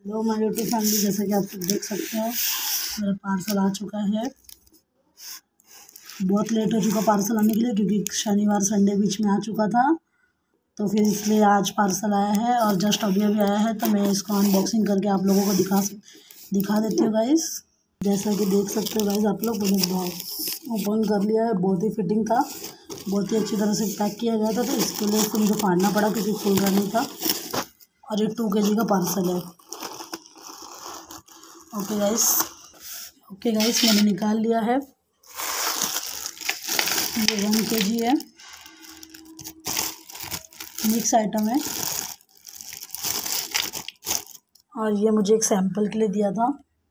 Hello my YouTube family, जैसा कि आप सब देख सकते हो मेरा पार्सल आ चुका है। बहुत लेट हो चुका पार्सल आने के लिए, क्योंकि शनिवार संडे बीच में आ चुका था, तो फिर इसलिए आज पार्सल आया है और जस्ट अभी अभी आया है। तो मैं इसको अनबॉक्सिंग करके आप लोगों को दिखा देती हूँ गाइस। जैसा कि देख सकते हो गाइस, आप लोग मैंने ओपन कर लिया है। बहुत ही फिटिंग था, बहुत ही अच्छी तरह से पैक किया गया था, तो इसके लिए इसको मुझे फाड़ना पड़ा क्योंकि खुल रहा नहीं था। और ये 2 kg का पार्सल है। ओके गाइस, मैंने निकाल लिया है। ये 1 kg है, मिक्स आइटम है, और ये मुझे एक सैंपल के लिए दिया था।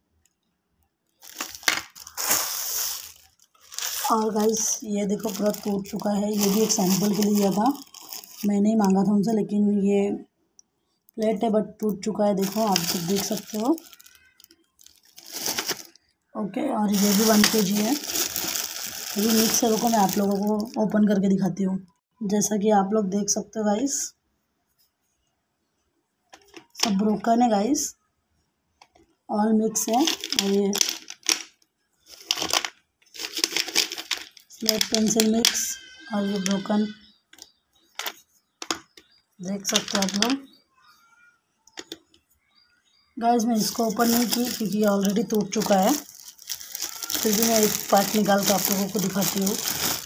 और गाइस ये देखो पूरा टूट चुका है, ये भी एक सैंपल के लिए दिया था। मैंने ही मांगा था उनसे, लेकिन ये प्लेट है बट टूट चुका है, देखो आप सब देख सकते हो। ओके, और ये भी 1 kg है। ये मिक्स है, रुको मैं आप लोगों को ओपन करके दिखाती हूँ। जैसा कि आप लोग देख सकते हो गाइस, सब ब्रोकन है गाइस, ऑल मिक्स है। और ये स्लेट पेंसिल मिक्स, और ये ब्रोकन देख सकते हो आप लोग। गाइस मैं इसको ओपन नहीं की क्योंकि ये ऑलरेडी टूट चुका है, फिर भी मैं एक पार्ट निकाल कर आप लोगों को दिखाती हूँ।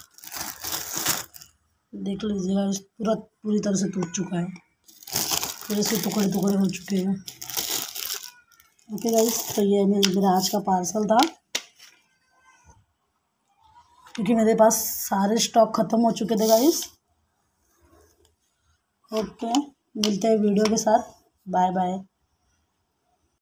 देख लीजिएगा, इस पूरी तरह से टूट चुका है, पूरे से टुकड़े टुकड़े हो चुके हैं। ओके गाइस, तो ये मेरा आज का पार्सल था, क्योंकि मेरे पास सारे स्टॉक ख़त्म हो चुके थे गाइस। ओके, मिलते हैं वीडियो के साथ, बाय बाय।